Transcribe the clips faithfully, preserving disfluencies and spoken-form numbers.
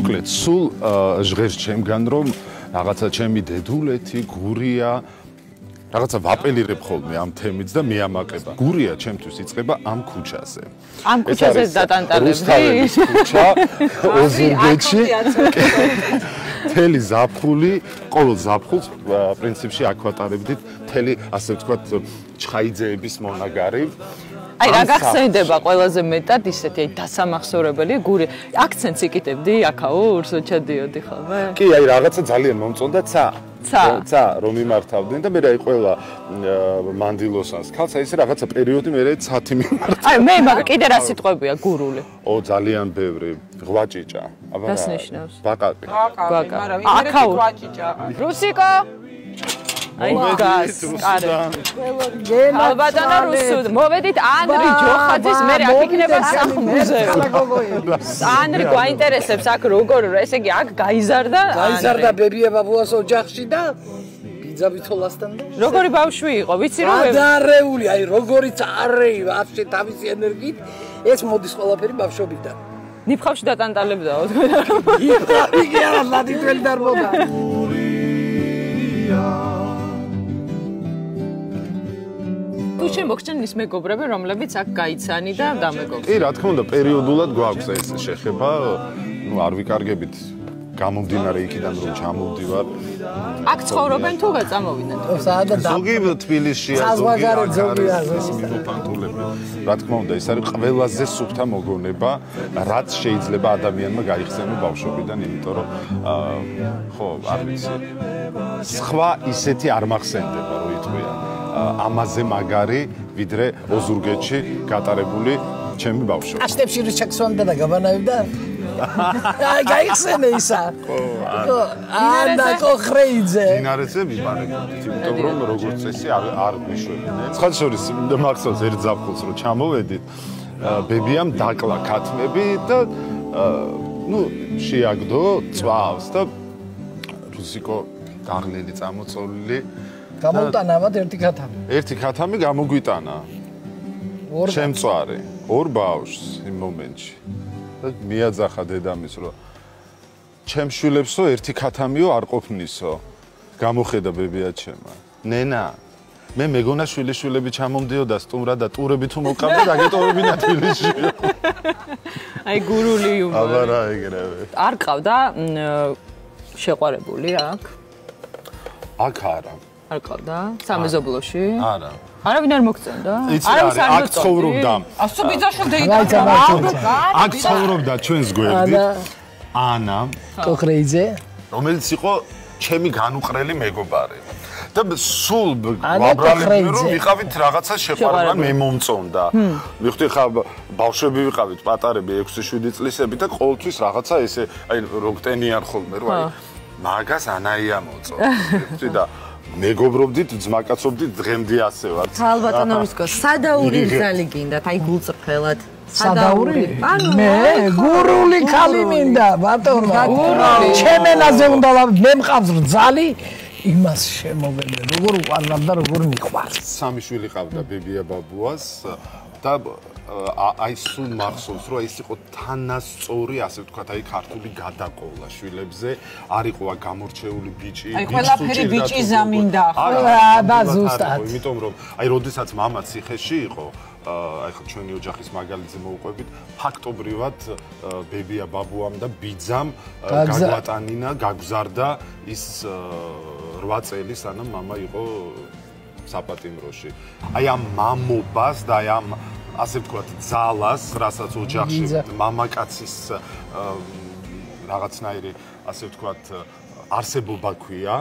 მოკლედ, სულ ჟღერს ჩემგან, რომ რაღაცა ჩემი დედულეთი, გურია, რაღაცა ვაპელირებ ხოლმე ამ თემით და მეამაყება. გურია ჩემთვის იწყება ამ ქუჩაზე. ამ ქუჩაზე დატანტალებდი? რუსთავის ქუჩა, ოზურგეთში. მთელი ზაფხული, ყოველ ზაფხულს პრინციპში აქ ვატარებდით მთელი, ასე ვთქვათ, ჩხაიძეების მონაგარი. აი რა გახსენდება ყველაზე მეტად ისეთი აი დასამახსოვრებელი გური აქცენტს იკიდებდი აქაურს ჩადიოდი ხოლმე? კი, აი რაღაცა ძალიან მომწონდა ცა. ცა. ცა რომ იმართავდნენ და მე აი ყველა მანდილოსანს ქალს აი ესე რაღაცა პერიოდი მე ცათი მიმართავ. აი მე მაგ კიდე რა სიტყვებია გურული? ო ძალიან ბევრი, ღვაჭიჭა. აბა რას ნიშნავს? ბაკაკი. ბაკაკი, მაგრამ იმერეთი ღვაჭიჭა. რუსიკო აი გას, კარი. ალბათანა რუსუდ. მოვედით ანრი ჯოხაძის, მე აქ იქნება სამუზეო. ანრი გვაინტერესებს აქ როგორ, ესე იგი აქ გაიზარდა? გაიზარდა ბებია ბაბუას ოჯახში და ბიძა ვითოლასთან და როგორი ბავშვი იყო, ვიცი რომ ადარეული, აი როგორი წარე, ვაფშე თავისი ენერგიით, ეს მოდის ყველაფერი ბავშვობიდან. ნიფხავში დატანტალებდაო თქვენ. იგი არა ლადიტველი დარბოდა. თუ შემოგჩენ ის მეგობრები, რომლებიც აქ გაიცანი და დამეგობრდნენ. კი, რა თქმა უნდა, პერიოდულად გვაქვს ეს შეხება, ნუ არ ვიკარგებით გამომდინარე იქიდან რომ ჩამოვდივარ. აქ ცხოვრობენ თუ გაწამოვიდნენ? ზოგი თბილისშია, ზოგი ეს მიმოფანტულები. რა თქმა უნდა, ეს არის ყველაზე სუფთა მოგონება, რაც შეიძლება ადამიანმა გაიხსენო ბავშვობიდან, იმიტომ რომ ხო, არ ვიცი. სხვა ისეთი არ მახსენდება, რო იტყვიან. ამაზე მაგარი, ვიდრე ოზურგეთში გატარებული ჩემი ბავშვობა. აშტებში რის ჩაქსვანდა და გაბანავდა? აი, გაიხსენე ისა. ხო, ანა კოხრეიძე. დინარეზე ვიბარებოდით, იმიტომ რომ როგორც წესი არ არ გვიშვებდნენ. სხვა შორის მახსოვს ერთ ზაფხულს რომ ჩამოვედით, ბებიამ დაკლა ქათმები და ნუ შეაგდო წვავს და რუსიკო გაღლილი წამოწოლილი გამოვტანავად ერთი ქათამი. ერთი ქათამი გამოგვიტანა. შემწვარი, ორ ბავშვს იმ მომენტში. და მიაძახა დედამისს, რომ ჩემ შვილებსო ერთი ქათამიო არ ყოფნისო. გამოხედა ბებია ჩემა. ნენა, მე მეგონა შვილიშვილები ჩამომდიოდა სტუმრად და ტურები თუ მოკავდა დაგეტოვებინა თბილისში. აი გურული იუმორი. აბა რა ეგრევე. არ ყავდა შეყვარებული აქ? აქ არა. არ ყავდა? სამეზობლოში? არა. არავინ არ მოგწონდა? არავის არ აქ ცხოვრობდა. ასო ბიძაშვილ დაიტანა. აქ ცხოვრობდა ჩვენს გვერდით ანა კოხრეიძე, რომელიც იყო ჩემი განუყრელი მეგობარი. და სულ ვაბრალები რომ ვიყავით რაღაცა შეყვარება მე მომწონდა. მივხვდი ხა ბავშვები ვიყავით პატარები ექვსი შვიდი წლისები და ყოველთვის რაღაცა ესე აი როგტენიან ხოლმე რომ აი მაგას ანაია მოწონდა. ვთქვი და მეგობრობდით, ძმაკაცობდით, დღემდე ასე ვართ. ალბათანა რუსკო, სადაური ზალი გინდათ, აი გულწრფელად. სადაური? მე გურული ხალი მინდა, ბატონო. ჩემენაზე უნდა მე მყავს რძალი, იმას შემოვედი, როგორ უყარნავ და როგორ მიყვარს. სამი შვილი ყავდა ბებია ბაბუას და აი სულ მახსოვს რომ ის იყო თანასწორი, ასე ვთქვათ, აი ქართული გადაკოვლა შვილებზე, არ იყო გამორჩეული ბიჭი, აი ყველაფერი ბიჭიზა მინდა, ხო, აბა ზუსტად. იმიტომ რომ აი როდესაც მამა ციხეში იყო, აი ხო ჩვენი ოჯახის მაგალითზე მოვუყვებით, ფაქტობრივად ბებია ბაბუამ და ბიძამ გაგვატანინა, გაგზარდა ის რვა წელი, სანამ მამა იყო საპატიმროში. აი ამ მამობას და აი ამ ასე ვთქვათ, ძალას, რასაც ოჯახში მამაკაცის რაღაცნაირი, ასე ვთქვათ, არსებობა ქვია.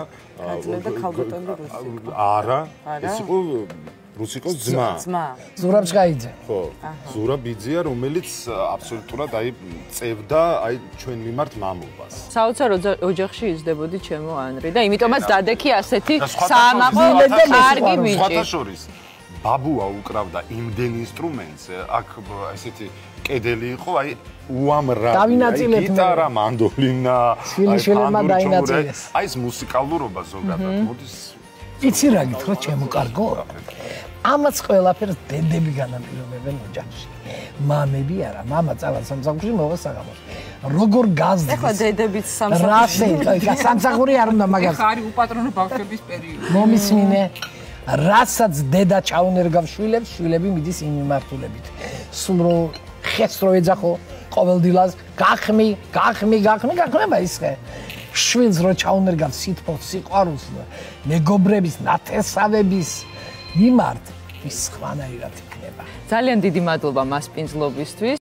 არა, ეს იყო რუსიკოს ძმა. ზურაბ ჩხაიძე. ხო, ზურაბ ბიძია, რომელიც აბსოლუტურად აი წევდა აი ჩვენ მიმართ მამობას. საოცარ ოჯახში იზრდებოდი ჩემო ანრი და იმიტომაც დადექი ასეთი საამაყო კარგი ბიჭი. სხვათა შორის ბაბუა უკრავდა იმდენ ინსტრუმენტს, აქ ესეთი კედელი იყო, აი უამრავი, აი გიტარა, მანდოლინა, შვილიშვილებმა დაინაწილეს. აი ეს მუსიკალურობა ზოგადად მოდის. იცი რა გითხრა ჩემო კარგო? ამაც ყველაფერს დედები განაპირობებენ ოჯახში. მამები არა, მამა წავა სამსახურში, მოვა საღამოს. როგორ გაზრდის? ეხლა დედებიც სამსახურში. რასე, სამსახური არ უნდა მაგას. ეხლა არის უპატრონო ბავშვების პერიოდი. მომისმინე. რასაც დედა ჩაუნერგავს შვილებს, შვილები მიდის იმ მიმართულებით. სულ რო ხეს რო ეძახო ყოველდილას, გახმი, გახმი, გახმი, გახმება ისე. შვილს რო ჩაუნერგავს სითბოს, სიყვარულს, მეგობრების, ნათესავების მიმართ ის სხვანაირად იქნება. ძალიან დიდი მადლობა მასპინძლობისთვის.